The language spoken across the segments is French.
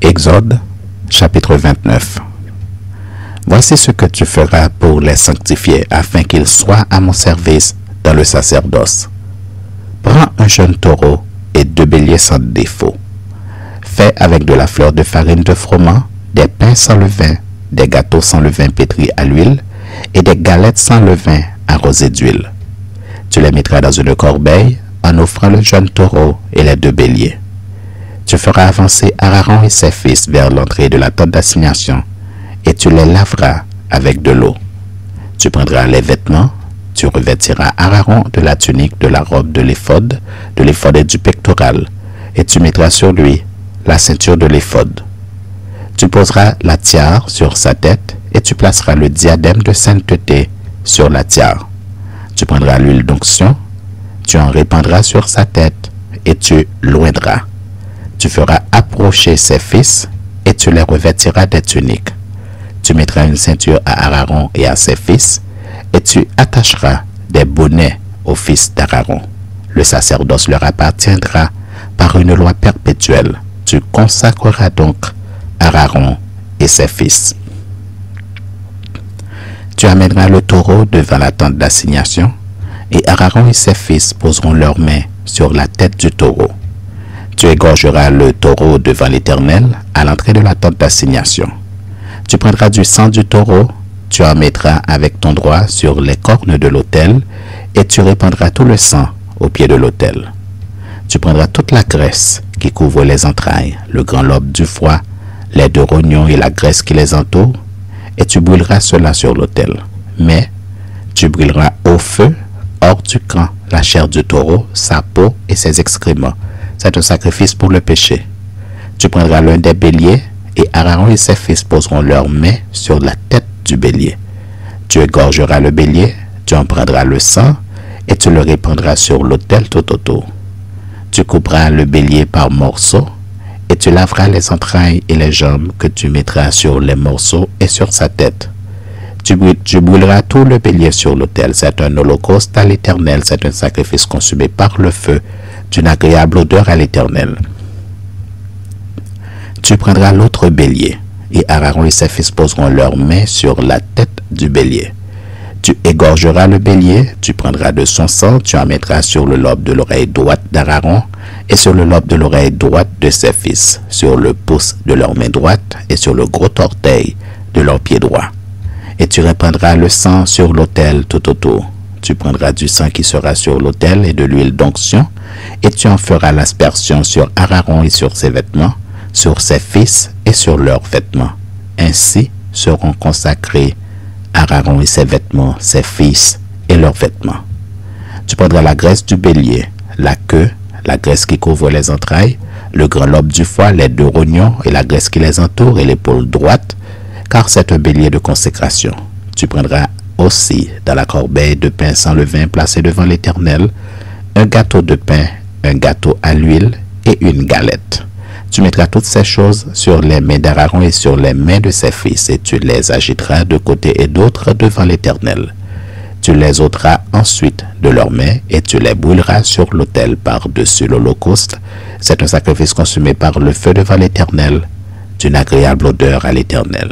Exode, chapitre 29. Voici ce que tu feras pour les sanctifier, afin qu'ils soient à mon service dans le sacerdoce. Prends un jeune taureau et 2 béliers sans défaut. Fais avec de la fleur de farine de froment, des pains sans levain, des gâteaux sans levain pétris à l'huile, et des galettes sans levain arrosées d'huile. Tu les mettras dans une corbeille en offrant le jeune taureau et les 2 béliers. Tu feras avancer Aaron et ses fils vers l'entrée de la tente d'assignation, et tu les laveras avec de l'eau. Tu prendras les vêtements, tu revêtiras Aaron de la tunique, de la robe, de l'éphod et du pectoral, et tu mettras sur lui la ceinture de l'éphod. Tu poseras la tiare sur sa tête, et tu placeras le diadème de sainteté sur la tiare. Tu prendras l'huile d'onction, tu en répandras sur sa tête, et tu l'oindras. Tu feras approcher ses fils, et tu les revêtiras des tuniques. Tu mettras une ceinture à Aaron et à ses fils, et tu attacheras des bonnets aux fils d'Aaron. Le sacerdoce leur appartiendra par une loi perpétuelle. Tu consacreras donc Aaron et ses fils. Tu amèneras le taureau devant la tente d'assignation, et Aaron et ses fils poseront leurs mains sur la tête du taureau. Tu égorgeras le taureau devant l'Éternel à l'entrée de la tente d'assignation. Tu prendras du sang du taureau, tu en mettras avec ton doigt sur les cornes de l'autel, et tu répandras tout le sang au pied de l'autel. Tu prendras toute la graisse qui couvre les entrailles, le grand lobe du foie, les 2 rognons et la graisse qui les entoure, et tu brûleras cela sur l'autel. Mais tu brûleras au feu, hors du camp, la chair du taureau, sa peau et ses excréments. C'est un sacrifice pour le péché. Tu prendras l'un des béliers, et Aaron et ses fils poseront leurs mains sur la tête du bélier. Tu égorgeras le bélier, tu en prendras le sang, et tu le répandras sur l'autel tout autour. Tu couperas le bélier par morceaux, et tu laveras les entrailles et les jambes que tu mettras sur les morceaux et sur sa tête. Tu brûleras tout le bélier sur l'autel. C'est un holocauste à l'Éternel, c'est un sacrifice consumé par le feu, d'une agréable odeur à l'Éternel. Tu prendras l'autre bélier, et Aaron et ses fils poseront leurs mains sur la tête du bélier. Tu égorgeras le bélier, tu prendras de son sang, tu en mettras sur le lobe de l'oreille droite d'Aaron et sur le lobe de l'oreille droite de ses fils, sur le pouce de leur main droite et sur le gros orteil de leur pied droit. Et tu répandras le sang sur l'autel tout autour. Tu prendras du sang qui sera sur l'autel et de l'huile d'onction, et tu en feras l'aspersion sur Aaron et sur ses vêtements, sur ses fils et sur leurs vêtements. Ainsi seront consacrés Aaron et ses vêtements, ses fils et leurs vêtements. Tu prendras la graisse du bélier, la queue, la graisse qui couvre les entrailles, le grand lobe du foie, les 2 rognons et la graisse qui les entoure et l'épaule droite, car c'est un bélier de consécration. Tu prendras aussi dans la corbeille de pain sans levain placé devant l'Éternel, un gâteau de pain, un gâteau à l'huile et une galette. Tu mettras toutes ces choses sur les mains d'Aaron et sur les mains de ses fils, et tu les agiteras de côté et d'autre devant l'Éternel. Tu les ôteras ensuite de leurs mains, et tu les brûleras sur l'autel par-dessus l'holocauste. C'est un sacrifice consumé par le feu devant l'Éternel, d'une agréable odeur à l'Éternel.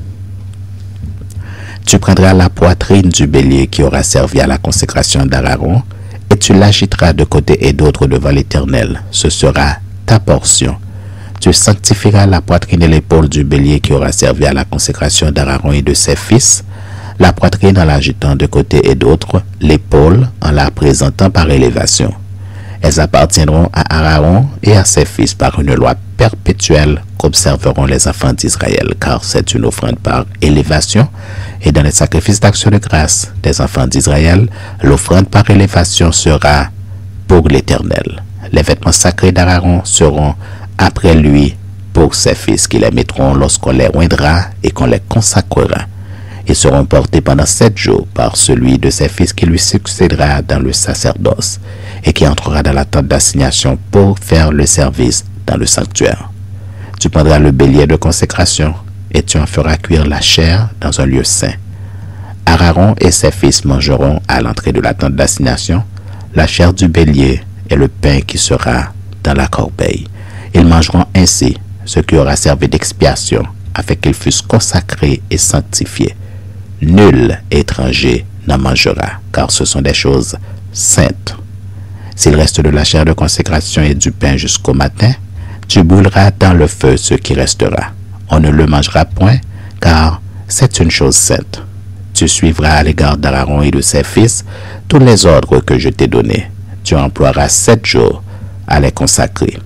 Tu prendras la poitrine du bélier qui aura servi à la consécration d'Aaron, et tu l'agiteras de côté et d'autre devant l'Éternel. Ce sera ta portion. Tu sanctifieras la poitrine et l'épaule du bélier qui aura servi à la consécration d'Aaron et de ses fils, la poitrine en l'agitant de côté et d'autre, l'épaule en la présentant par élévation. Elles appartiendront à Aaron et à ses fils par une loi perpétuelle qu'observeront les enfants d'Israël, car c'est une offrande par élévation, et dans les sacrifices d'action de grâce des enfants d'Israël, l'offrande par élévation sera pour l'Éternel. Les vêtements sacrés d'Aaron seront après lui pour ses fils qui les mettront lorsqu'on les oindra et qu'on les consacrera. Ils seront portés pendant 7 jours par celui de ses fils qui lui succédera dans le sacerdoce et qui entrera dans la tente d'assignation pour faire le service dans le sanctuaire. Tu prendras le bélier de consécration et tu en feras cuire la chair dans un lieu saint. Aaron et ses fils mangeront à l'entrée de la tente d'assignation la chair du bélier et le pain qui sera dans la corbeille. Ils mangeront ainsi ce qui aura servi d'expiation, afin qu'ils fussent consacrés et sanctifiés. Nul étranger n'en mangera, car ce sont des choses saintes. S'il reste de la chair de consécration et du pain jusqu'au matin, tu brûleras dans le feu ce qui restera. On ne le mangera point, car c'est une chose sainte. Tu suivras à l'égard d'Aaron et de ses fils tous les ordres que je t'ai donnés. Tu emploieras 7 jours à les consacrer.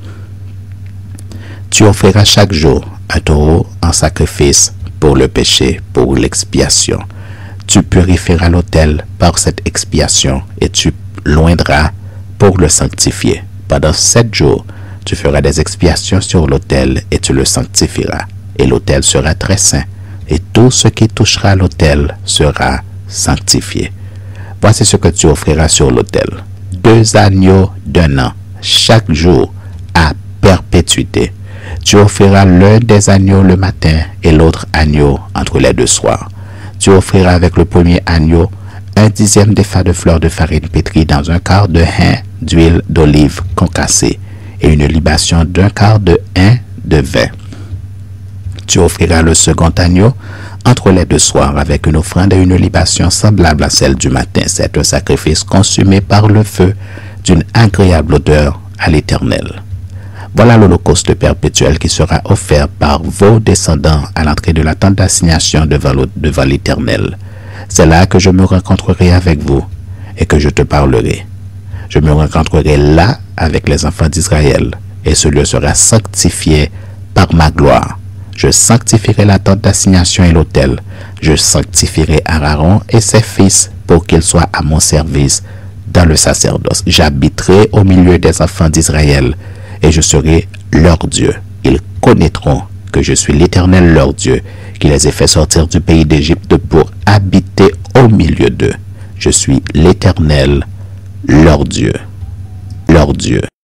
Tu offriras chaque jour un taureau en sacrifice pour le péché, pour l'expiation. Tu purifieras l'autel par cette expiation et tu l'oindras pour le sanctifier. Pendant 7 jours, tu feras des expiations sur l'autel et tu le sanctifieras. Et l'autel sera très saint, et tout ce qui touchera l'autel sera sanctifié. Voici ce que tu offriras sur l'autel. 2 agneaux d'1 an, chaque jour, à perpétuité. Tu offriras l'un des agneaux le matin et l'autre agneau entre les 2 soirs. Tu offriras avec le premier agneau 1/10 d'épha de fleur de farine pétrie dans un quart de hin d'huile d'olive concassée et une libation d'un quart de hin de vin. Tu offriras le second agneau entre les 2 soirs avec une offrande et une libation semblable à celle du matin. C'est un sacrifice consumé par le feu d'une agréable odeur à l'Éternel. Voilà l'holocauste perpétuel qui sera offert par vos descendants à l'entrée de la tente d'assignation devant l'Éternel. C'est là que je me rencontrerai avec vous et que je te parlerai. Je me rencontrerai là avec les enfants d'Israël et ce lieu sera sanctifié par ma gloire. Je sanctifierai la tente d'assignation et l'autel. Je sanctifierai Aaron et ses fils pour qu'ils soient à mon service dans le sacerdoce. J'habiterai au milieu des enfants d'Israël et je serai leur Dieu. Ils connaîtront que je suis l'Éternel leur Dieu, qui les ai fait sortir du pays d'Égypte pour habiter au milieu d'eux. Je suis l'Éternel leur Dieu. Leur Dieu.